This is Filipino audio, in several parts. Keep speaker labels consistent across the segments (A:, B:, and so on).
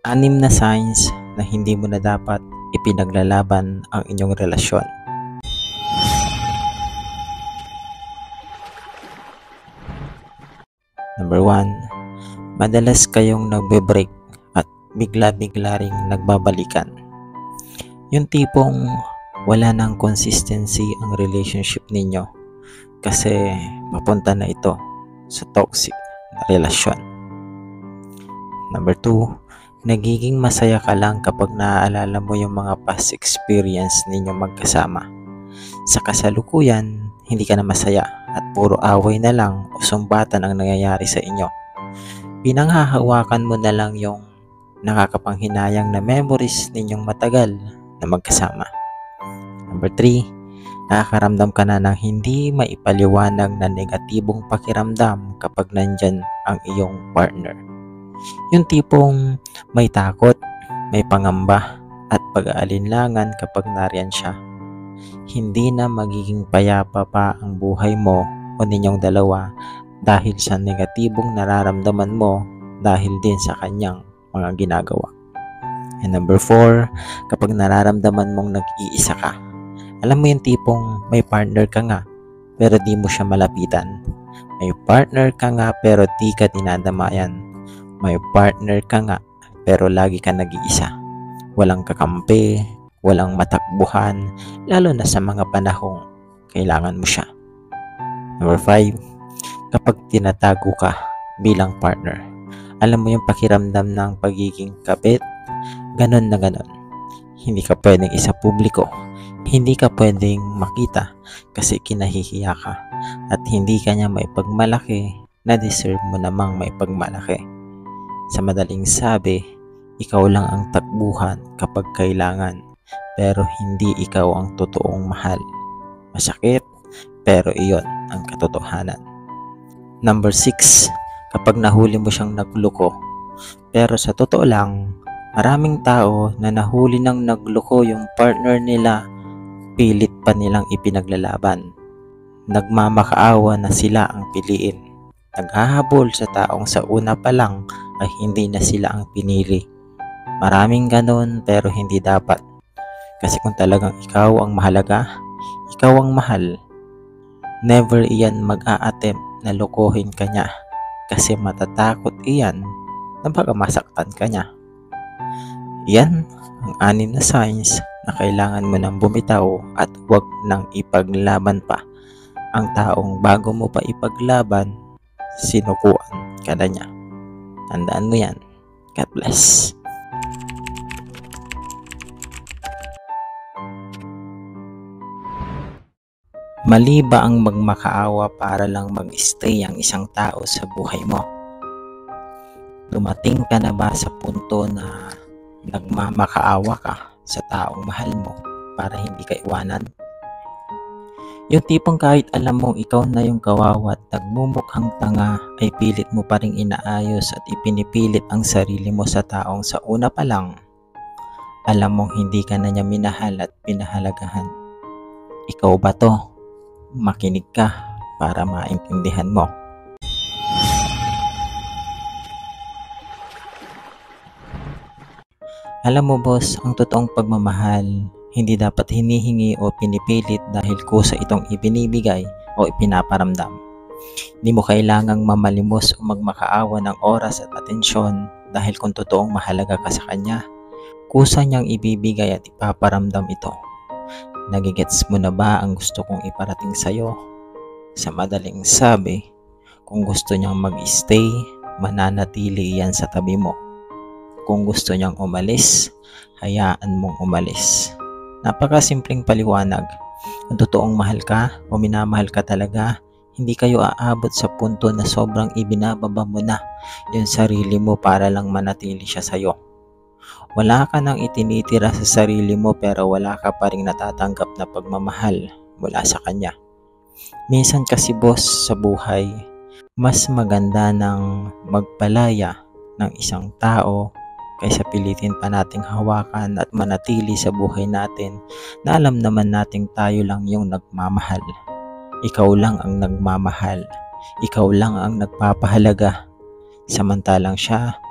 A: Anim na signs na hindi mo na dapat ipinaglalaban ang inyong relasyon. Number 1, madalas kayong nagbe-break at bigla-bigla ring nagbabalikan. Yung tipong wala nang consistency ang relationship ninyo kasi papunta na ito sa toxic na relasyon. Number 2, nagiging masaya ka lang kapag naaalala mo yung mga past experience ninyo magkasama. Sa kasalukuyan, hindi ka na masaya at puro away na lang o sumbatan ang nangyayari sa inyo. Pinanghahawakan mo na lang yung nakakapanghinayang na memories ninyong matagal na magkasama. Number 3, nakakaramdam ka na ng hindi maipaliwanag na negatibong pakiramdam kapag nandyan ang iyong partner. Yung tipong may takot, may pangamba at pag-aalinlangan kapag nariyan siya. Hindi na magiging payapa pa ang buhay mo o ninyong dalawa dahil sa negatibong nararamdaman mo dahil din sa kanyang mga ginagawa. And number 4, kapag nararamdaman mong nag-iisa ka. Alam mo yung tipong may partner ka nga pero di mo siya malapitan. May partner ka nga pero di ka dinadamayan. May partner ka nga pero lagi ka nag-iisa. Walang kakampi, walang matakbuhan, lalo na sa mga panahong kailangan mo siya. Number 5, kapag tinatago ka bilang partner. Alam mo yung pakiramdam ng pagiging kabit, ganon na ganon. Hindi ka pwedeng isa publiko. Hindi ka pwedeng makita kasi kinahihiya ka at hindi ka niya maipagmalaki na deserve mo namang maipagmalaki. Sa madaling sabi, ikaw lang ang takbuhan kapag kailangan pero hindi ikaw ang totoong mahal. Masakit pero iyon ang katotohanan. Number 6, kapag nahuli mo siyang nagloko. Pero sa totoo lang, maraming tao na nahuli ng nagloko yung partner nila, pilit pa nilang ipinaglalaban. Nagmamakaawa na sila ang piliin. Naghahabol sa taong sa una pa lang ay hindi na sila ang pinili. Maraming ganon pero hindi dapat. Kasi kung talagang ikaw ang mahalaga, ikaw ang mahal, never iyan mag-a-attempt na lokohin ka niya kasi matatakot iyan na baka masaktan ka niya. Yan ang 6 na signs na kailangan mo nang bumitaw at huwag nang ipaglaban pa ang taong bago mo pa ipaglaban, sinukuan ka na niya. Tandaan mo yan. God bless. Mali ba ang magmakaawa para lang mag-stay ang isang tao sa buhay mo? Dumating ka na ba sa punto na nagmamakaawa ka sa taong mahal mo para hindi ka iwanan? Yung tipong kahit alam mong ikaw na yung kawawa at nagmumukhang tanga ay pilit mo pa ring inaayos at ipinipilit ang sarili mo sa taong sa una pa lang alam mong hindi ka na niya minahal at pinahalagahan. Ikaw ba to? Makinig ka para maintindihan mo. Alam mo boss, ang totoong pagmamahal hindi dapat hinihingi o pinipilit dahil kusa itong ibinibigay o ipinaparamdam. Hindi mo kailangang mamalimos o magmakaawa ng oras at atensyon dahil kung totoong mahalaga ka sa kanya, kusa niyang ibibigay at ipaparamdam ito. Nagigets mo na ba ang gusto kong iparating sa'yo? Sa madaling sabi, kung gusto niyang mag-stay, mananatili yan sa tabi mo. Kung gusto niyang umalis, hayaan mong umalis. Napakasimpleng paliwanag. Kung totoong mahal ka o minamahal ka talaga, hindi kayo aabot sa punto na sobrang ibinababa mo na yung sarili mo para lang manatili siya sa'yo. Wala ka nang itinitira sa sarili mo pero wala ka pa ring natatanggap na pagmamahal mula sa kanya. Minsan kasi boss sa buhay, mas maganda ng magpalaya ng isang tao kaysa pilitin pa nating hawakan at manatili sa buhay natin na alam naman nating tayo lang yung nagmamahal. Ikaw lang ang nagmamahal. Ikaw lang ang nagpapahalaga. Samantalang siya,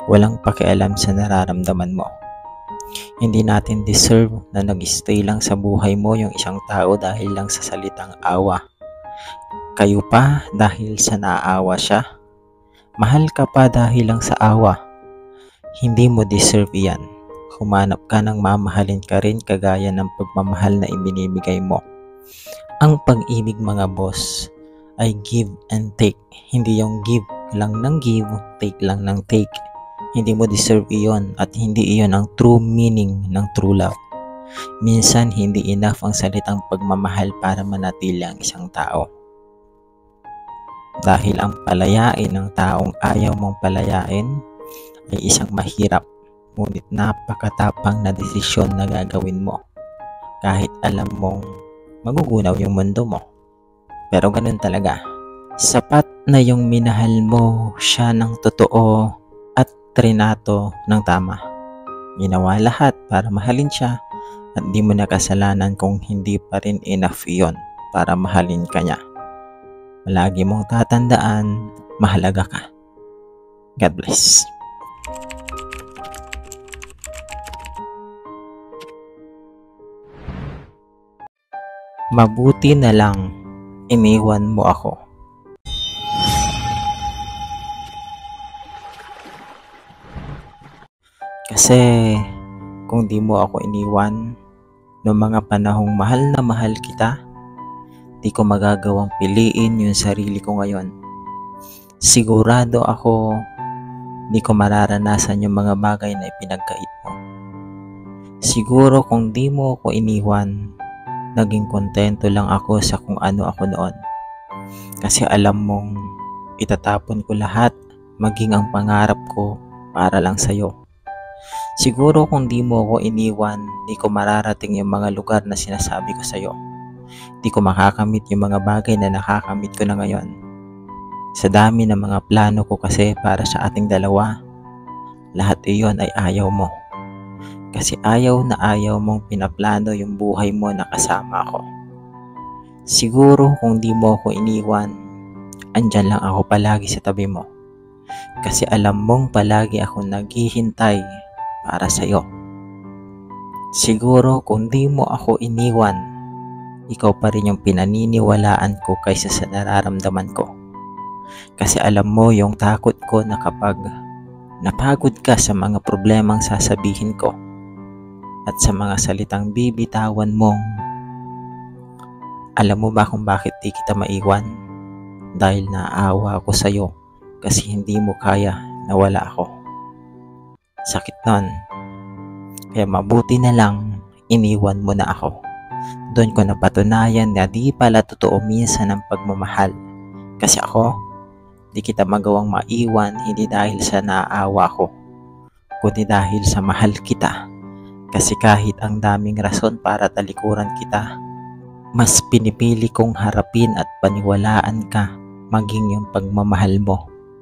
A: walang pakialam sa nararamdaman mo. Hindi natin deserve na nag-stay lang sa buhay mo yung isang tao dahil lang sa salitang awa. Kayo pa dahil sa naaawa siya. Mahal ka pa dahil lang sa awa. Hindi mo deserve yan. Humanap ka ng mamahalin ka rin kagaya ng pagmamahal na ibinibigay mo. Ang pag-ibig mga boss ay give and take. Hindi yung give lang ng give, take lang ng take. Hindi mo deserve iyon at hindi iyon ang true meaning ng true love. Minsan hindi enough ang salitang pagmamahal para manatili ang isang tao. Dahil ang palayain ng taong ayaw mong palayain ay isang mahirap ngunit napakatapang na desisyon na gagawin mo kahit alam mong magugunaw yung mundo mo. Pero ganun talaga. Sapat na yung minahal mo siya ng totoo at trinato ng tama. Ginawa lahat para mahalin siya at di mo nakasalanan kung hindi pa rin enough yun para mahalin ka niya. Palagi mong tatandaan, mahalaga ka. God bless. Mabuti na lang iniwan mo ako. Kasi kung di mo ako iniwan noong mga panahong mahal na mahal kita, di ko magagawang piliin yung sarili ko ngayon. Sigurado ako di ko mararanasan yung mga bagay na ipinagkait mo. Siguro kung di mo ako iniwan, naging kontento lang ako sa kung ano ako noon. Kasi alam mong itatapon ko lahat, maging ang pangarap ko para lang sa'yo. Siguro kung di mo ako iniwan, di ko mararating yung mga lugar na sinasabi ko sa'yo. Di ko makakamit yung mga bagay na nakakamit ko na ngayon. Sa dami ng mga plano ko kasi para sa ating dalawa, lahat iyon ay ayaw mo. Kasi ayaw na ayaw mong pinaplano yung buhay mo na kasama ko. Siguro kung di mo ako iniwan, andyan lang ako palagi sa tabi mo. Kasi alam mong palagi ako naghihintay para sa'yo. Siguro kung di mo ako iniwan, ikaw pa rin yung pinaniniwalaan ko kaysa sa nararamdaman ko. Kasi alam mo yung takot ko na kapag napagod ka sa mga problemang sasabihin ko, at sa mga salitang bibitawan mong, alam mo ba kung bakit di kita maiwan? Dahil naawa ako sa'yo kasi hindi mo kaya na wala ako. Sakit nun. Kaya mabuti na lang iniwan mo na ako. Doon ko napatunayan na di pala totoo minsan ang pagmamahal. Kasi ako, di kita magawang maiwan hindi dahil sa naawa ko, kundi dahil sa mahal kita. Kasi kahit ang daming rason para talikuran kita, mas pinipili kong harapin at paniwalaan ka maging yung pagmamahal mo.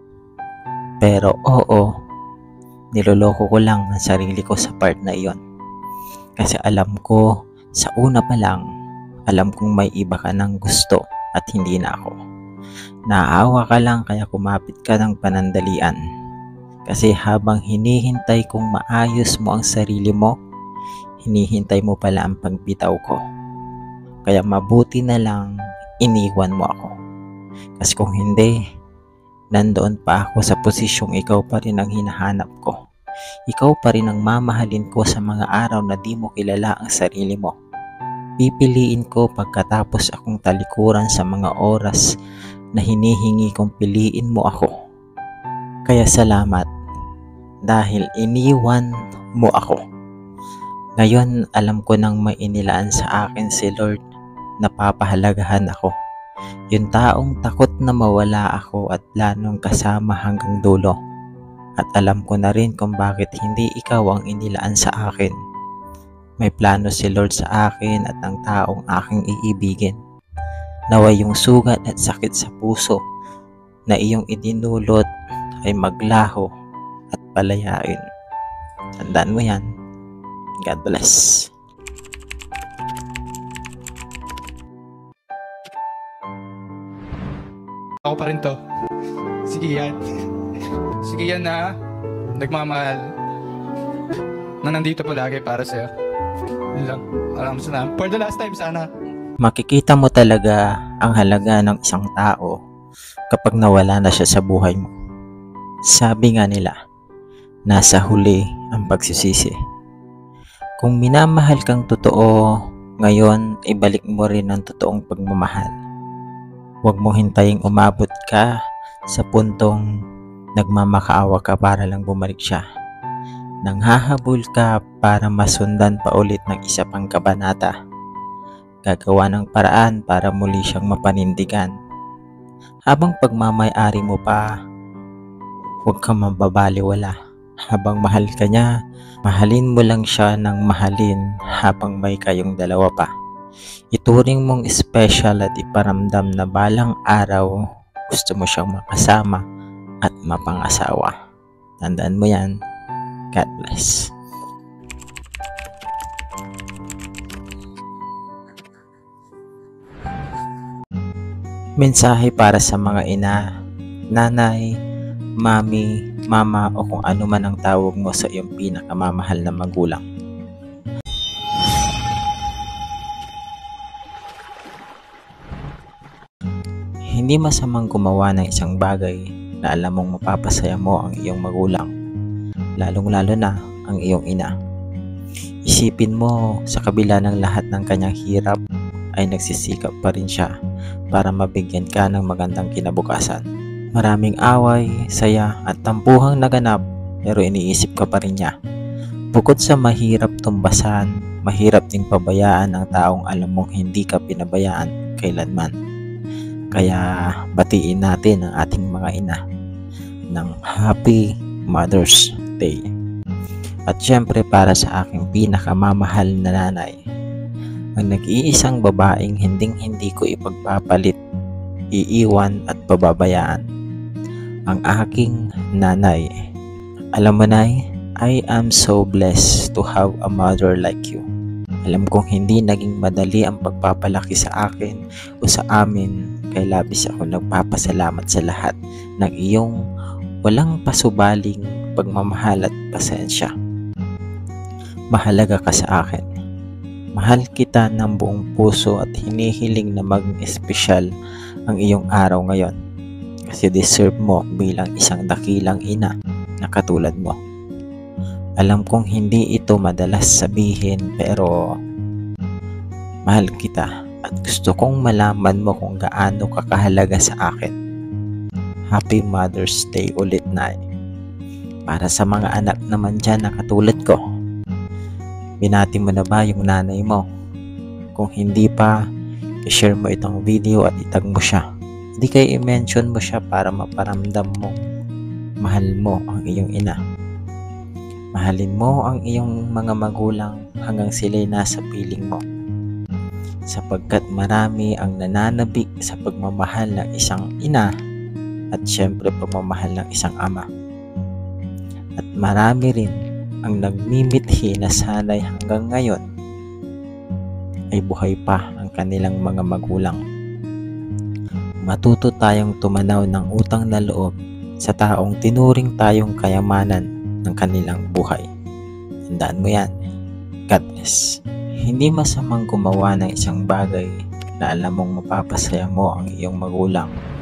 A: Pero oo, niloloko ko lang ang sarili ko sa part na iyon. Kasi alam ko, sa una pa lang, alam kong may iba ka ng gusto at hindi na ako. Naawa ka lang kaya kumapit ka ng panandalian. Kasi habang hinihintay kong maayos mo ang sarili mo, hinihintay mo pala ang pagbitaw ko. Kaya mabuti na lang iniwan mo ako. Kasi kung hindi, nandoon pa ako sa posisyong ikaw pa rin ang hinahanap ko. Ikaw pa rin ang mamahalin ko sa mga araw na di mo kilala ang sarili mo. Pipiliin ko pagkatapos akong talikuran sa mga oras na hinihingi kong piliin mo ako. Kaya salamat dahil iniwan mo ako. Ngayon, alam ko nang may inilaan sa akin si Lord na papahalagahan ako. Yung taong takot na mawala ako at planong kasama hanggang dulo. At alam ko na rin kung bakit hindi ikaw ang inilaan sa akin. May plano si Lord sa akin at ang taong aking iibigin. Naway yung sugat at sakit sa puso na iyong idinulot ay maglaho at palayain. Tandaan mo yan. God bless.
B: Ako pa rin to. Sige yan. Sige yan na. nagmamahal, na nandito palagi para sa'yo. Yun lang. Maraming salamat. For the last time, sana.
A: Makikita mo talaga ang halaga ng isang tao kapag nawala na siya sa buhay mo. Sabi nga nila, nasa huli ang pagsisisi. Kung minamahal kang totoo, ngayon ibalik mo rin ang totoong pagmamahal. Huwag mo hintaying umabot ka sa puntong nagmamakaawa ka para lang bumalik siya. Nanghahabol ka para masundan pa ulit ng isa pang kabanata. Gagawa ng paraan para muli siyang mapanindigan. Habang pagmamay-ari mo pa, huwag kang mababaliwala. Habang mahal ka niya, mahalin mo lang siya ng mahalin habang may kayong dalawa pa. Ituring mong special at iparamdam na balang araw gusto mo siyang makasama at mapangasawa. Tandaan mo yan. God bless. Mensahe para sa mga ina, nanay, mami, mama o kung ano man ang tawag mo sa iyong pinakamamahal na magulang. Hindi masamang gumawa ng isang bagay na alam mong mapapasaya mo ang iyong magulang, lalong-lalo na ang iyong ina. Isipin mo, sa kabila ng lahat ng kanyang hirap, ay nagsisikap pa rin siya para mabigyan ka ng magandang kinabukasan. Maraming away, saya at tampuhang naganap, pero iniisip ka pa rin niya. Bukod sa mahirap tumbasan, mahirap ding pabayaan ang taong alam mong hindi ka pinabayaan kailanman. Kaya batiin natin ang ating mga ina ng Happy Mother's Day. At syempre para sa aking pinakamamahal na nanay, ang nag-iisang babaeng hinding-hindi ko ipagpapalit, iiwan at pababayaan, ang aking nanay. Alam mo, Nay, I am so blessed to have a mother like you. Alam kong hindi naging madali ang pagpapalaki sa akin o sa amin, kaya labis ako nagpapasalamat sa lahat ng iyong walang pasubaling pagmamahal at pasensya. Mahalaga ka sa akin. Mahal kita ng buong puso at hinihiling na maging espesyal ang iyong araw ngayon kasi deserve mo bilang isang dakilang ina na katulad mo. Alam kong hindi ito madalas sabihin pero mahal kita at gusto kong malaman mo kung gaano ka kahalaga sa akin. Happy Mother's Day ulit, Nay. Para sa mga anak naman dyan na katulad ko, binati mo na ba yung nanay mo? Kung hindi pa, i-share mo itong video at itag mo siya. Hindi kayo i-mention mo siya para maparamdam mo mahal mo ang iyong ina. Mahalin mo ang iyong mga magulang hanggang sila'y nasa piling mo. Sapagkat marami ang nananabik sa pagmamahal ng isang ina at syempre pagmamahal ng isang ama. At marami rin ang nagmimithi na sana'y hanggang ngayon ay buhay pa ang kanilang mga magulang. Matuto tayong tumanaw ng utang na loob sa taong tinuring tayong kayamanan ng kanilang buhay. Tandaan mo yan. God bless. Hindi masamang gumawa ng isang bagay na alam mong mapapasaya mo ang iyong magulang